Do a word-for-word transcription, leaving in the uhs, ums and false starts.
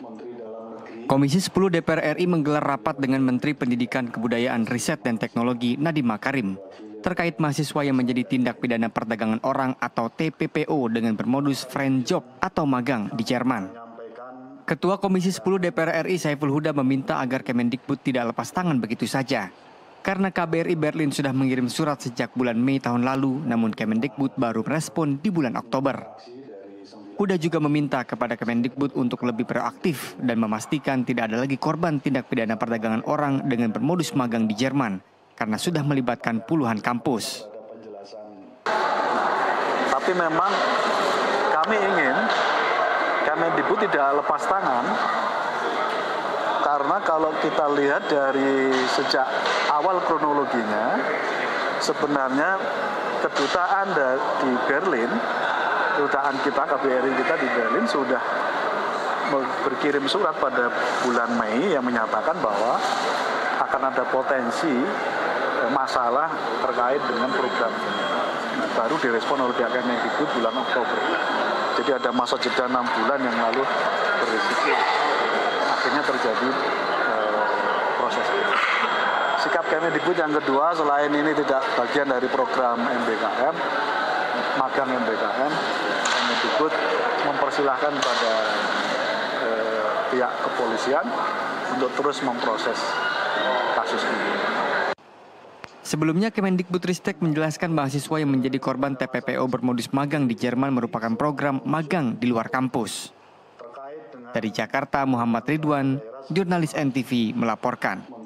Komisi sepuluh D P R R I menggelar rapat dengan Menteri Pendidikan, Kebudayaan, Riset, dan Teknologi Nadiem Makarim terkait mahasiswa yang menjadi tindak pidana perdagangan orang atau T P P O dengan bermodus friend job atau magang di Jerman. Ketua Komisi sepuluh D P R R I Saiful Huda meminta agar Kemendikbud tidak lepas tangan begitu saja. Karena K B R I Berlin sudah mengirim surat sejak bulan Mei tahun lalu, namun Kemendikbud baru merespon di bulan Oktober. Huda juga meminta kepada Kemendikbud untuk lebih proaktif dan memastikan tidak ada lagi korban tindak pidana perdagangan orang dengan bermodus magang di Jerman, karena sudah melibatkan puluhan kampus. Tapi memang kami ingin Kemendikbud tidak lepas tangan, karena kalau kita lihat dari sejak awal kronologinya, sebenarnya kedutaan di Berlin, kedutaan kita, K B R I kita di Berlin sudah berkirim surat pada bulan Mei yang menyatakan bahwa akan ada potensi masalah terkait dengan program ini. Nah, baru direspon oleh pihak Kemendikbud bulan Oktober. Jadi ada masa jeda enam bulan yang lalu berisiko. Akhirnya terjadi eh, proses ini. Sikap Kemendikbud yang kedua, selain ini tidak bagian dari program M B K M, magang M B K M, Kemendikbud mempersilahkan pada eh, pihak kepolisian untuk terus memproses kasus ini. Sebelumnya Kemendikbudristek menjelaskan mahasiswa yang menjadi korban T P P O bermodus magang di Jerman merupakan program magang di luar kampus. Dari Jakarta, Muhammad Ridwan, jurnalis N T V melaporkan.